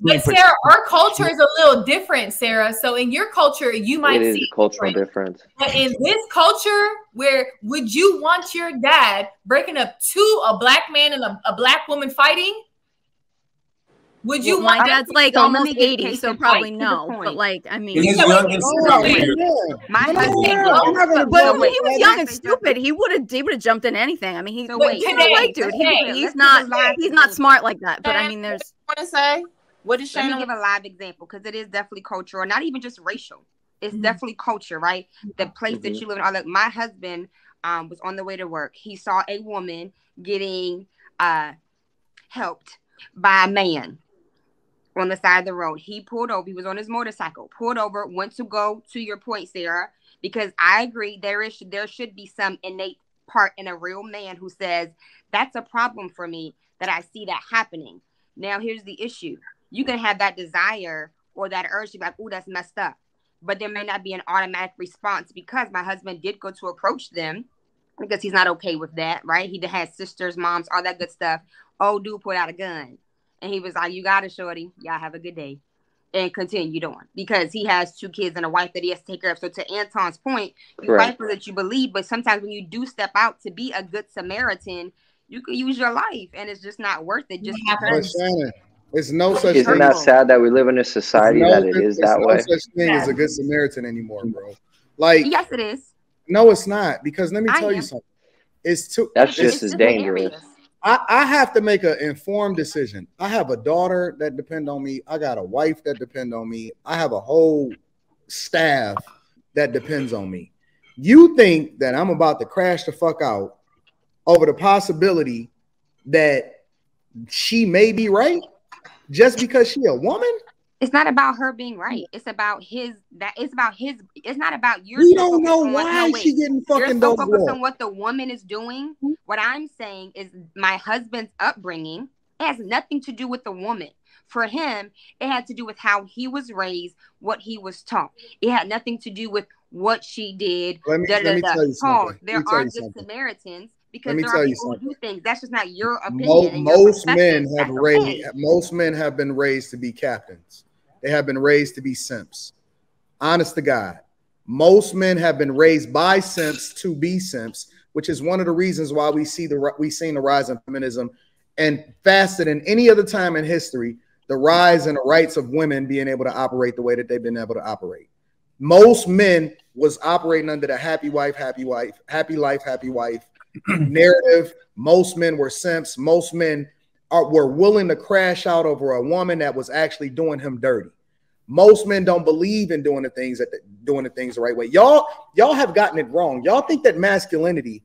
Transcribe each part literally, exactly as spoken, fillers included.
But Sarah, our culture is a little different, Sarah. So in your culture, you might it see is a cultural difference. But in this culture, where would you want your dad breaking up to a black man and a, a black woman fighting? Would you well, want my dad's like so almost eighty, so probably no. But like, I mean, his youngest oh, yeah. my husband. No, but, but, but when he was young and stupid, he would have he would have jumped in anything. I mean, he so wait, he's today, a white dude. today, He, he's not he's not smart like that. But I mean, there's. Want to say what is Let Shayna? me give a live example because it is definitely cultural, not even just racial. It's Mm-hmm. definitely culture, right? The place Mm-hmm. that you live in. All that. My husband um, was on the way to work. He saw a woman getting uh, helped by a man on the side of the road. He pulled over. He was on his motorcycle, pulled over, went to go to your point, Sarah, because I agree there is there should be some innate part in a real man who says, that's a problem for me that I see that happening. Now, here's the issue. You can have that desire or that urge to be like, oh, that's messed up. But there may not be an automatic response because my husband did go to approach them because he's not okay with that, right? He has sisters, moms, all that good stuff. Oh, dude pulled out a gun. And he was like, you got it, shorty. Y'all have a good day. And continued on. Because he has two kids and a wife that he has to take care of. So to Anton's point, you Right. fight for that you believe. But sometimes when you do step out to be a good Samaritan, you could use your life. And it's just not worth it. Just But because. Shannon, it's no such Isn't thing. that sad that we live in a society no, that it is there's that no way? such thing as a good Samaritan anymore, bro. Like, Yes, it is. no, it's not. Because let me I tell you am. something. It's too. That's it's- just as different dangerous. areas. I, I have to make an informed decision. I have a daughter that depend on me. I got a wife that depend on me. I have a whole staff that depends on me. You think that I'm about to crash the fuck out over the possibility that she may be right just because she a woman? It's not about her being right. It's about his that it's about his it's not about your We don't know why she getting You're fucking so those focused walls. on what the woman is doing. What I'm saying is my husband's upbringing has nothing to do with the woman. For him, it had to do with how he was raised, what he was taught. It had nothing to do with what she did. Let me, da, let da, me da. tell you Pause. something. There Let me tell are you good something. Samaritans because Let me there tell are you people who something. do things. That's just not your opinion. Mo- and your most men perspective. have That's raised okay. most men have been raised to be captains. They have been raised to be simps. Honest to God. Most men have been raised by simps to be simps, which is one of the reasons why we see the we seen the rise in feminism, and faster than any other time in history, the rise in the rights of women being able to operate the way that they've been able to operate. Most men was operating under the happy wife, happy wife, happy life, happy wife narrative. Most men were simps. Most men are were willing to crash out over a woman that was actually doing him dirty. Most men don't believe in doing the things that doing the things the right way. Y'all, y'all have gotten it wrong. Y'all think that masculinity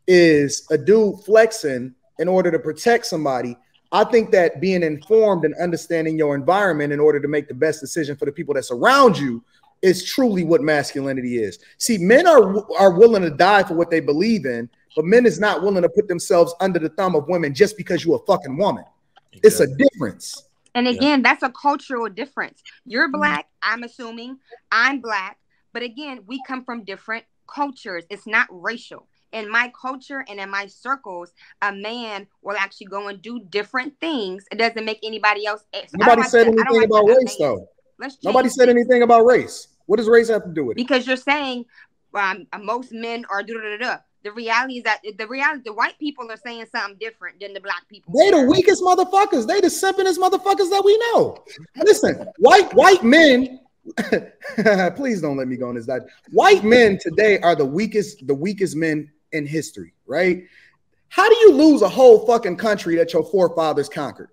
is a dude flexing in order to protect somebody. I think that being informed and understanding your environment in order to make the best decision for the people that surround you is truly what masculinity is. See, men are are willing to die for what they believe in, but men is not willing to put themselves under the thumb of women just because you're a fucking woman. It's a difference. And again, that's a cultural difference. You're black, I'm assuming. I'm black. But again, we come from different cultures. It's not racial. In my culture and in my circles, a man will actually go and do different things. It doesn't make anybody else. Nobody said anything about race, though. Nobody said anything about race. What does race have to do with it? Because you're saying um, most men are da da da da. The reality is that the reality, the white people are saying something different than the black people. They the weakest motherfuckers. They the simpingest motherfuckers that we know. Listen, white white men. Please don't let me go on this diet. White men today are the weakest, the weakest men in history, right? How do you lose a whole fucking country that your forefathers conquered?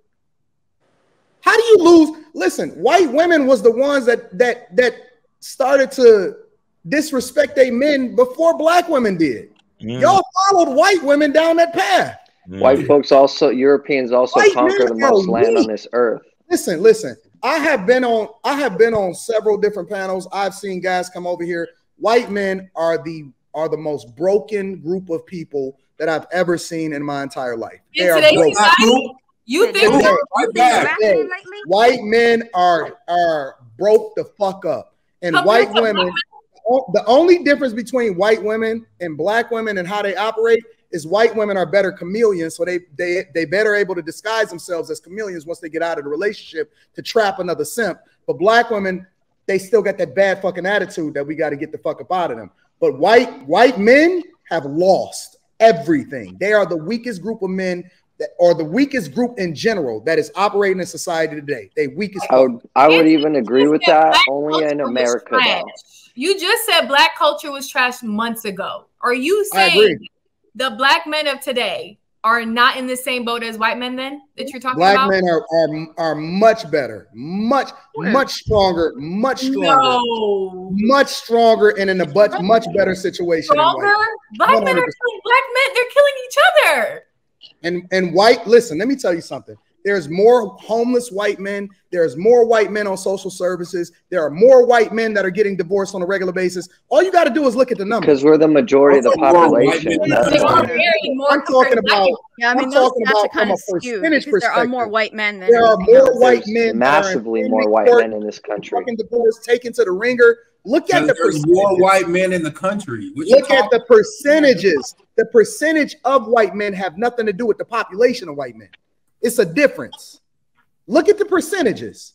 How do you lose? Listen, white women was the ones that that that started to disrespect their men before black women did. Mm. Y'all followed white women down that path. Mm. White folks also, Europeans also White conquer the most land on this earth. Listen, listen. I have been on. I have been on several different panels. I've seen guys come over here. White men are the are the most broken group of people that I've ever seen in my entire life. They are broken. You think so? Hey, white men are are broke the fuck up, and white women. The only difference between white women and black women and how they operate is white women are better chameleons, so they they they better able to disguise themselves as chameleons once they get out of the relationship to trap another simp. But black women, they still got that bad fucking attitude that we got to get the fuck up out of them. But white white men have lost everything. They are the weakest group of men that, or the weakest group in general that is operating in society today. They weakest. I would, I would even agree with that. Black Only in culture was America, trash. though. You just said black culture was trash months ago. Are you I saying agree. the black men of today are not in the same boat as white men then that you're talking Black about? men are, are are much better, much much stronger, much stronger, No. much stronger, and in a much much better situation. than Stronger? white. Black men are one hundred percent. killing black men. They're killing each other. And and white, listen, let me tell you something. There's more homeless white men. There's more white men on social services. There are more white men that are getting divorced on a regular basis. All you got to do is look at the numbers. Because we're the majority of the More white population. men. That's They why. are marrying more I'm talking compared to black about. people. Yeah, I mean, I'm those talking stats are about kind from of a skewed percentage because there are more perspective. white men than There are anything more else. white There's men, that are in massively more family white court, men in this country. fucking divorce, taken to the ringer. Look at the There's more percentages. white men in the country. What you Look at talking- the percentages. The percentage of white men have nothing to do with the population of white men. It's a difference. Look at the percentages.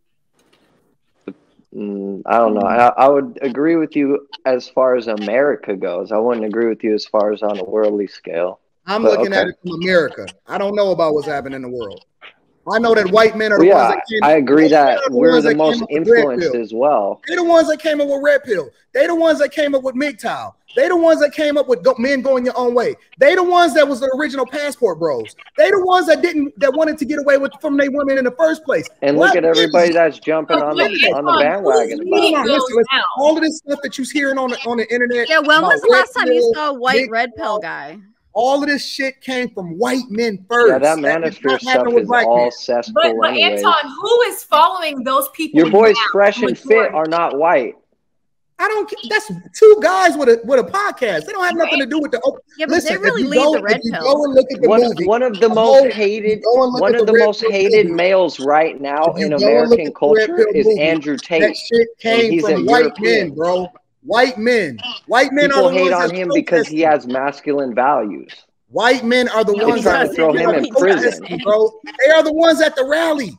Mm, I don't know. I, I would agree with you as far as America goes. I wouldn't agree with you as far as on a worldly scale. I'm But, looking okay. at it from America. I don't know about what's happening in the world. I know that white men are the Well, ones yeah, that came. I agree white men that are we're ones the that most came up with red influenced pill. as well. They the ones that came up with red pill. They the ones that came up with M G T O W. They the ones that came up with go, men going your own way. They the ones that was the original passport bros. They the ones that didn't that wanted to get away with from their women in the first place. And Black look at men- everybody that's jumping on But the on the Anton, bandwagon who's about leading it. Hold on, those listen, listen. now? All of this stuff that you're hearing on the on the internet. Yeah, when about was the last red time you pill, saw a white big red pill pill, guy? All of this shit came from white men first. Yeah, that That did manosphere not stuff happen with is black all men. cesspool But but anyways. Anton, who is following those people? Your boys now? Fresh and Fit Majority. are not white. I don't. ca- That's two guys with a with a podcast. They don't have nothing to do with the. oh, Yeah, but Listen, they really if you lead go, the red if you pill. go and look at the One movie, one of the the most whole- if hated you go and look one at of the Red most Pill hated movie, males right now if you in go and look American at the Red culture Pill is movie, Andrew that Tate. shit came he's from a white European. men, bro. White men. White men People are the hate ones on that him because he protested. has masculine values. White men are the No, ones he trying to that throw doesn't. him No, in he prison. doesn't. bro. They are the ones at the rally.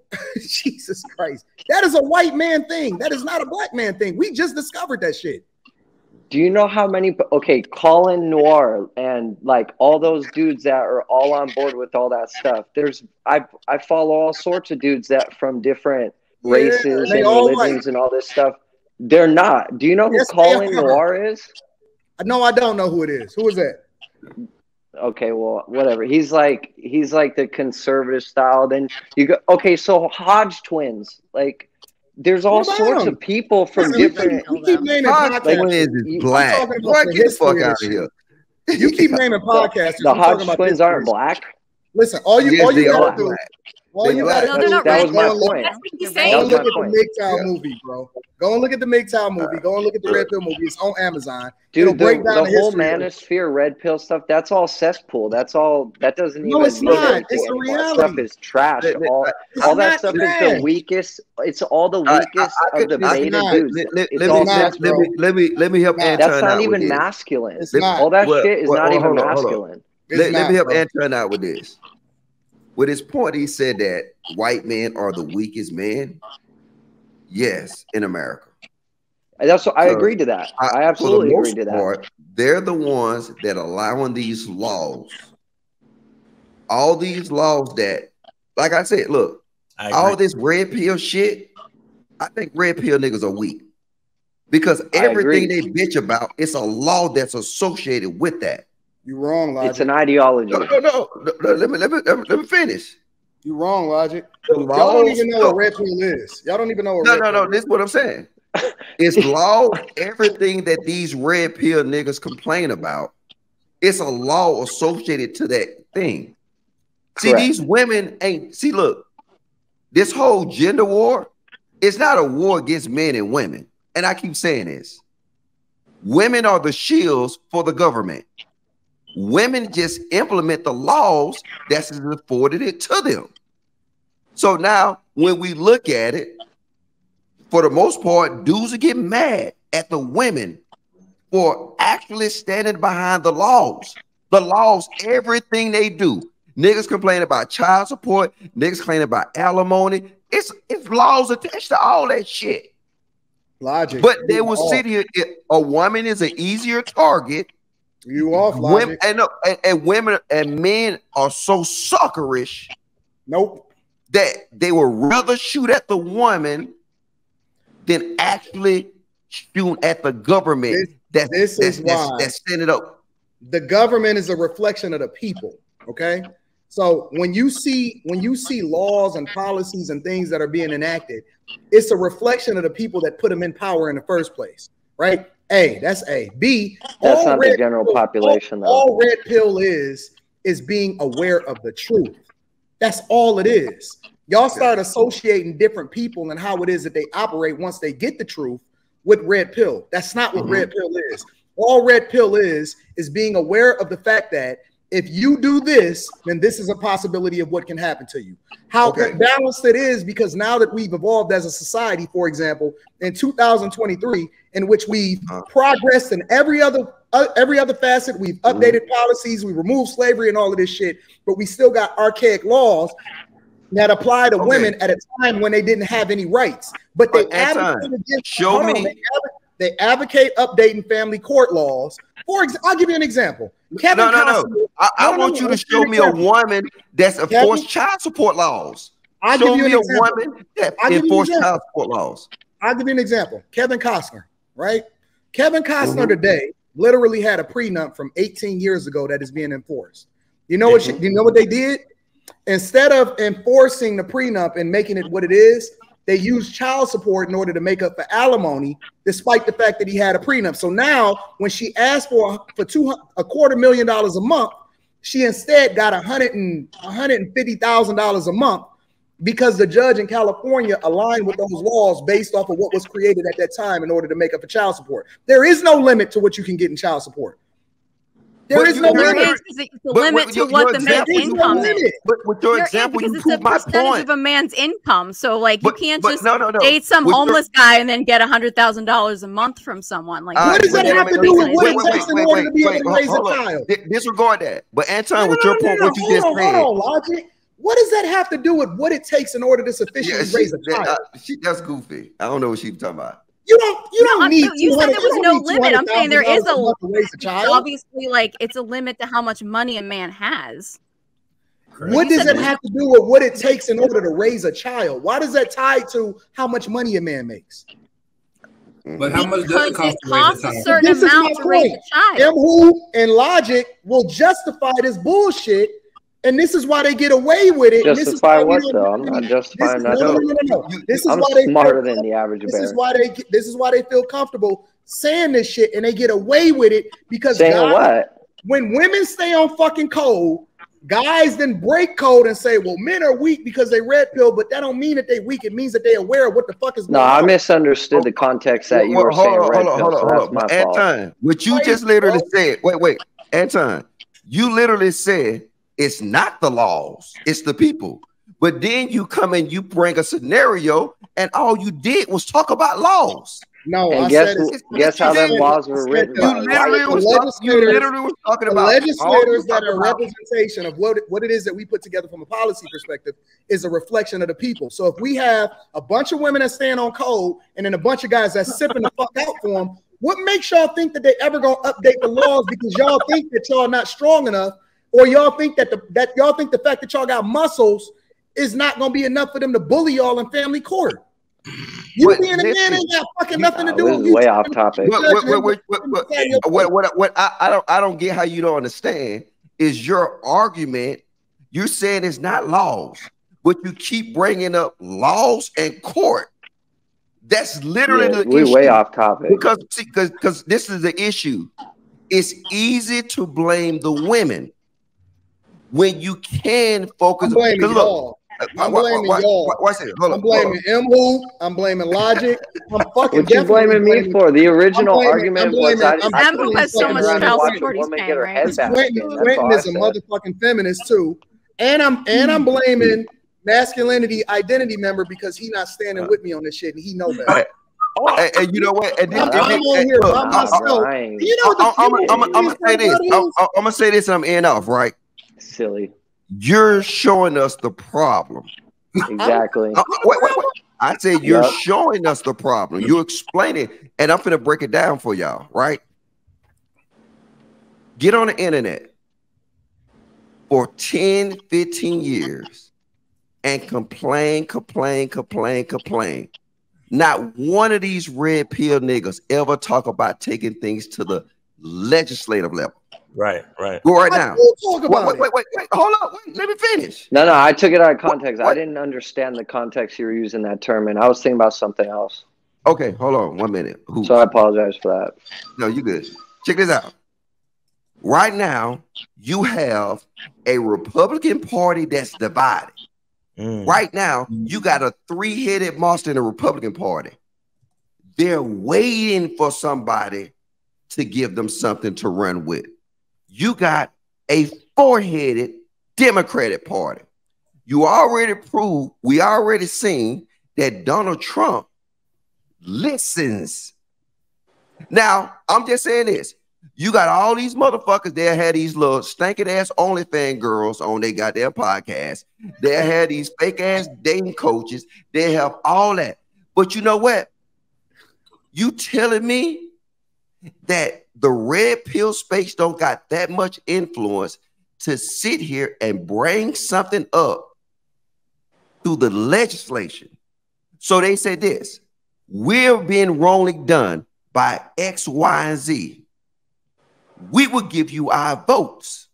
Jesus Christ. That is a white man thing. That is not a black man thing. We just discovered that shit. Do you know how many? Okay, Colin Noir and like all those dudes that are all on board with all that stuff. There's I I follow all sorts of dudes that from different Yeah, races they and all religions and all this stuff. They're not. Do you know who Yes, they Colin are. Noir is? No, I don't know who it is. Who is that? Okay, well, whatever. He's like he's like the conservative style. Then you go. Okay, so Hodge twins. Like, there's all What about sorts them? of people from Listen, we different. keep, we keep naming Hodge podcasts. twins is You- black. I'm talking Boy, about the get the fuck history of out of this here. You keep naming podcasters. The I'm talking Hodge about twins this aren't person. black. Listen, all you Yes, all you they gotta are do, black. all They you black. gotta No, do they're is not That red was my pill. point. That's what he's They're go saying. and That look was at my the point. M G T O W movie, bro. Go and look at the M G T O W movie. Go and look at the Red Pill movie. It's on Amazon. It'll Dude, the, break down the the whole history of it. manosphere red pill stuff, that's all cesspool. That's all that doesn't No, even it's mean not. anything It's a anymore. That reality. stuff is trash. Let- let- All, It's all that not stuff trash. is the weakest. It's all the I- I- weakest I of could- the I could beta not. dudes. Let, let, It's let all me, not, let, cesspool. let me let me let me help Nah. Anton That's out not with even this. masculine. It's Let- not. All that Well, shit is well, not hold even on, hold on. masculine. It's Let, let not, me help bro. Anton out with this. With his point, he said that white men are the weakest men. Yes, in America. And That's what, I So, agree to that. I I- for the absolutely agree most to that. part, they're the ones that allowing these laws. All these laws that, like I said, look, I all agree. this red pill shit, I think red pill niggas are weak. Because I everything agree. they bitch about, it's a law that's associated with that. You wrong, Logic. It's an ideology. No, no, no. no, no, let, me, let, me, let, me, let me finish. You wrong, Logic. The Y'all don't laws- even know what Red Pill is. Y'all don't even know what No, Red no, Pill no. This is what I'm saying. It's law. Everything that these red pill niggas complain about, it's a law associated to that thing. See, Correct. these women ain't. See, look, this whole gender war, it's not a war against men and women. And I keep saying this. Women are the shields for the government. Women just implement the laws that's afforded it to them. So now, when we look at it, for the most part, dudes are getting mad at the women for actually standing behind the laws. The laws, everything they do. Niggas complain about child support. Niggas complain about alimony. It's it's laws attached to all that shit. Logic. But they will sit here. A woman is an easier target. You off, women, Logic. and, and, and women and men are so suckerish. Nope. That they would rather shoot at the woman than actually shoot at the government. This, that's, this that's, is that's, why that's standing up. The government is a reflection of the people. Okay. So when you see when you see laws and policies and things that are being enacted, it's a reflection of the people that put them in power in the first place, right? A, that's A. B, that's all not the general pill, population. All, though. all red pill is is being aware of the truth. That's all it is. Y'all start associating different people and how it is that they operate once they get the truth with red pill. That's not what mm-hmm. red pill is. All red pill is is being aware of the fact that if you do this, then this is a possibility of what can happen to you. How okay. balanced it is, because now that we've evolved as a society, for example, in two thousand twenty-three, in which we've uh, progressed in every other uh, every other facet, we've updated mm-hmm. policies, we removed slavery and all of this shit, but we still got archaic laws that apply to okay. women at a time when they didn't have any rights. But they advocate against, show me. On, they, advocate, they advocate updating family court laws. For example, I'll give you an example. Kevin no, no, Costner, no. I, I no, want no, you no, to show me a woman that's enforced child support laws. I'll show give you me an a example. woman that I'll enforced child support laws. I'll give you an example. Kevin Costner, right? Kevin Costner mm-hmm. today literally had a prenup from eighteen years ago that is being enforced. You know what? Mm-hmm. You know what they did? Instead of enforcing the prenup and making it what it is, they used child support in order to make up for alimony, despite the fact that he had a prenup. So now, when she asked for for two a quarter million dollars a month, she instead got a hundred and one hundred and fifty thousand dollars a month, because the judge in California aligned with those laws based off of what was created at that time in order to make up for child support. There is no limit to what you can get in child support. There but is no there limit. is a limit to what the man's income is. But with your You're example, because you it's a prove my percentage point. of a man's income. So, like, but, you can't but just no, no, no. date some with homeless your, guy and then get a hundred thousand dollars a month from someone. Like, what does that have to do with what it takes in order to be able to raise a child? Disregard that. But Anton, no, with no, your no, point, no, what you hold just on, said. Hold on, Logic. What does that have to do with what it takes in order to sufficiently Yeah, she, raise a that, child? uh, she, that's goofy. I don't know what she's talking about. You don't. You don't no, need. You said there was no limit. I'm saying there is a, to raise a child. Obviously, like, it's a limit to how much money a man has. What does it have to do with what it takes in order to raise a child? Why does that tie to how much money a man makes? But how much does it cost it costs to raise a a certain this amount to raise a child. M who and Logic will justify this bullshit, and this is why they get away with it. Justify what though? I'm not justifying that. No, no, no, no, no. This is I'm why they smarter than the average bear. This is why they. This is why they feel comfortable saying this shit, and they get away with it because saying guys, what? When women stay on fucking code, guys then break code and say, "Well, men are weak because they red pill," but that don't mean that they weak. It means that they're aware of what the fuck is going no, on. No, I misunderstood the context that you well, were hold saying. On, red hold on, pill, hold on, so hold on. that's my Anton, fault. what you Wait, just literally bro. said. Wait, wait, Anton, you literally said it's not the laws, it's the people. But then you come and you bring a scenario, and all you did was talk about laws. No, and I guess, said who, guess how them laws were written. You literally, was talk, you literally was talking the about legislators that are about. representation of what, what it is that we put together from a policy perspective is a reflection of the people. So if we have a bunch of women that stand on code and then a bunch of guys that's sipping the fuck out for them, what makes y'all think that they ever gonna update the laws because y'all think that y'all not strong enough, or y'all think that the that y'all think the fact that y'all got muscles is not gonna be enough for them to bully y'all in family court? You But being a this man is- ain't got fucking nothing to Nah, do this with is you. way off topic. What, what, what, what, what, what, what, what, what I, I don't I don't get how you don't understand is your argument. You're saying it's not laws, but you keep bringing up laws and court. That's literally Yeah, the we issue. way off topic. Because because because this is the issue. It's easy to blame the women when you can focus. I'm blaming 'cause look, y'all. I'm blaming y'all. Watch it. Hold I'm on. hold on. blaming M Who. I'm blaming Logic. I'm fucking What you definitely blaming me for? The original I'm blaming- argument I'm was blaming- I, I'm I Em Who couldn't has so stand much around and child watch a support he's woman paying, get her right? head back Quentin, again. That's Quentin all I is a said. motherfucking feminist too, and I'm and I'm blaming masculinity identity member because he not standing with me on this shit and he know All that. right. and, and you know what? And then, I'm, and I'm then- on and here look, by I- I- myself. Right. You know what the I'm, I'm, I'm, I'm gonna say this. I'm, is? I'm gonna say this, and I'm end off. Right? Silly. You're showing us the problem. Exactly. Uh, wait, wait, wait. I said you're Yep. showing us the problem. You're explaining, and I'm gonna break it down for y'all. Right? Get on the internet for ten, fifteen years and complain, complain, complain, complain. Not one of these red pill niggas ever talk about taking things to the legislative level. Right, right. Go right I now. will talk Wait, about wait, it. wait, wait, wait. Hold on. Wait, let me finish. No, no, I took it out of context. What- I didn't understand the context you were using that term in. I was thinking about something else. Okay, hold on one minute. Who? So I apologize for that. No, you good. Check this out. Right now, you have a Republican Party that's divided. Mm. Right now, you got a three-headed monster in the Republican Party. They're waiting for somebody to give them something to run with. You got a four-headed Democratic Party. You already proved, we already seen that Donald Trump listens. Now, I'm just saying this. You got all these motherfuckers that had these little stinking ass OnlyFans girls on their goddamn podcast. They had these fake ass dating coaches. They have all that. But you know what? You telling me that the red pill space don't got that much influence to sit here and bring something up through the legislation? So they said this: we're being wrongly done by X, Y, and Z. We will give you our votes.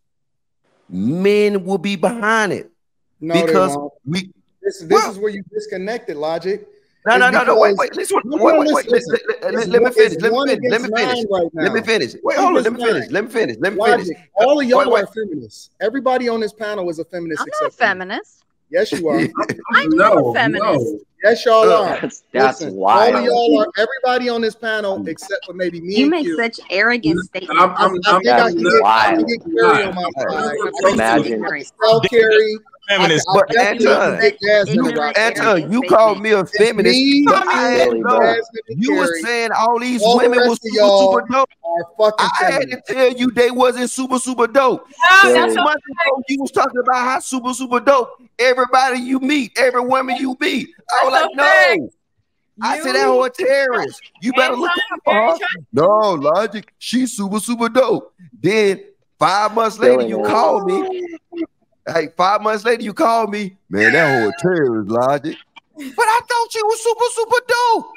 Men will be behind it No, they because won't. we. This, this Well- is where you disconnected, Logic. No, no, It's no, no. Wait, because- wait. Listen. No, Wait, no, wait, wait. listen, Let, let- It's let me one- finish. it's Let me one finish. Let me against finish. nine right Let me now. finish. Wait, One hold on. Let me against finish. nine. Let me finish. Let me Logic. finish. All of y'all Wait, wait. are feminists. Everybody on this panel is a feminist. I'm not a except for me. feminist. Yes, you are. I'm no, not a feminist. no. Yes, y'all Uh, are. That's, that's Listen, wild. all of y'all are. Everybody on this panel, except for maybe me You and make Q. such arrogant statements. I'm, I, I'm, I I'm, think I That's can get, I can wild. get Carrie on my Hey. side. I Ignorant. can Imagine. Ignorant. tell Carrie. I, Feminist. I But definitely Anton, can get Jasmine to ignorant, rock. arrogant Anton, you called me a It's feminist, me, but I had Silly, to bro. know. Jasmine, and You were Carrie. saying all these All the women rest was of super, y'all super dope. are fucking I had to feminists. tell you they wasn't super, super dope. No, Silly. that's Six months ago, you was talking about how super, super dope. Everybody you meet, every woman you meet. I was That's like, a fact. no. I said You- that whole a terrorist. You better look out for her. No, Logic. She's super, super dope. Then five months later, Silly, you man. call me. Hey, five months later, you call me. Man, that whole terrorist, Logic. But I thought you was super, super dope.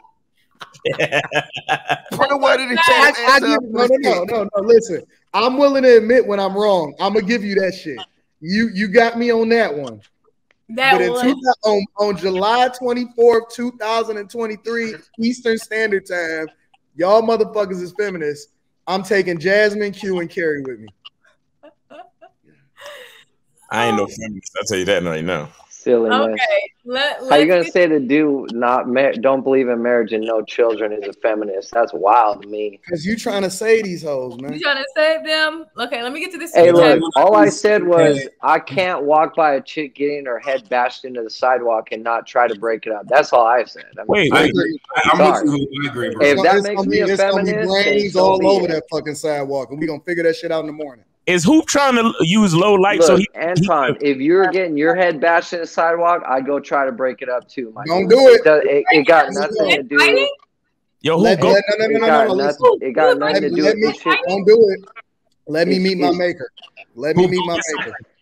Put away to the I, chat. I give, no, no, no, no, no. Listen, I'm willing to admit when I'm wrong. I'm gonna give you that shit. You you got me on that one. That But in was two, on, on July twenty-fourth, two thousand twenty-three, Eastern Standard Time, y'all motherfuckers is feminists. I'm taking Jasmine, Q, and Carrie with me. I ain't no feminist. I'll tell you that right now. Silliness. okay. Let, How you let's gonna get- say the dude not mar- don't believe in marriage and no children is a feminist? That's wild to me. Because you trying to say these hoes, man. You trying to save them? Okay, let me get to this. Hey, super chat. look, all I said was I can't walk by a chick getting her head bashed into the sidewalk and not try to break it up. That's all I said. I mean, Wait, I wait. agree. I, I'm Sorry. with you. I agree, bro. If that It's makes gonna me be- a it's gonna be feminist, then brains so all be over it. that fucking sidewalk, and we gonna figure that shit out in the morning. Is Hoop trying to use low light Look, so he? Anton, if you're getting your head bashed in the sidewalk, I'd go try to break it up too. My Don't dude. do it. does- It, it got Don't nothing do to do. Fighting? Yo, Hoop, Let, go. let, no, no, It no, no, got no, no. nothing. Listen. It got Let nothing me, to do let with me, this shit. don't do it. Let me It's- meet my it's- maker. Let me Hoop, meet my listen. maker.